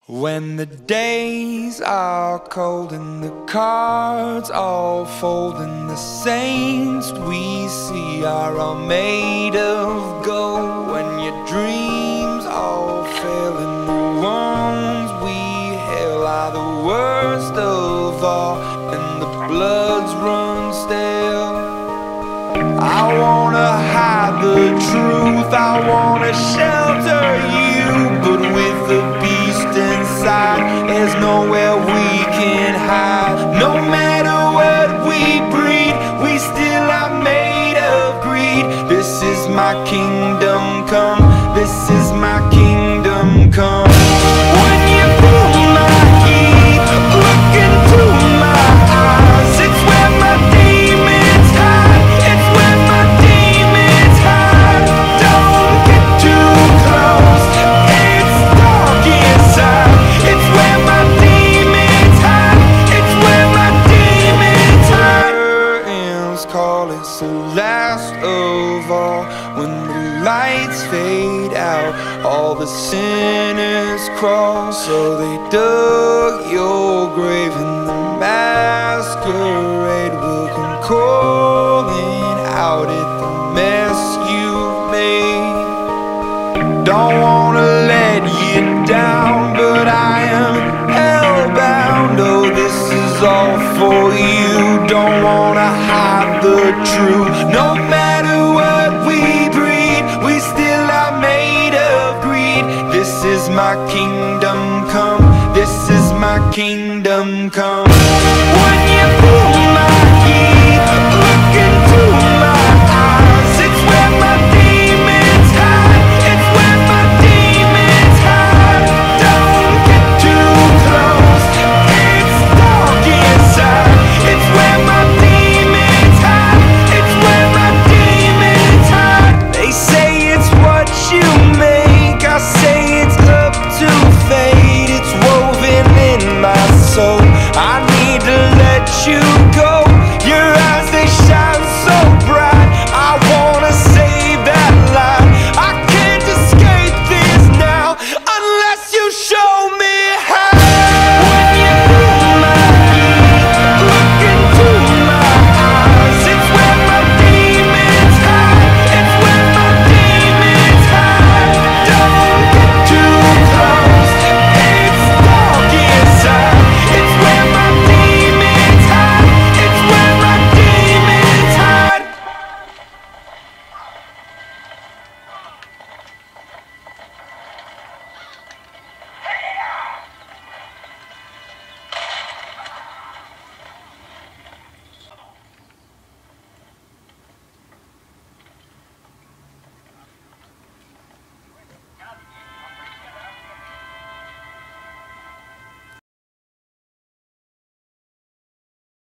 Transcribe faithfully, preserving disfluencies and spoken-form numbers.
When the days are cold and the cards all fold and the saints we see are all made of gold, when your dreams all fail and the ones we hail are the worst of all and the bloods run stale, I wanna hide the truth, I wanna shelter you, but with the beast inside, there's nowhere we can hide. No matter what we breed, we still are made of greed. This is my kingdom come, this is my kingdom come. When you feel my heat, look into my eyes, it's where my demons hide, it's where my demons hide. Don't get too close, it's dark inside, it's where my demons hide, it's where my demons hide. Curtains call, it's the last of all. When the lights fade out, all the sinners crawl. So they dug your grave and the masquerade will come calling out at the mess you've made. Don't wanna let you down, but I am hellbound. Oh, this is all for you. Don't wanna hide the truth. No matter what we breed, we still are made of greed. This is my kingdom come, this is my kingdom.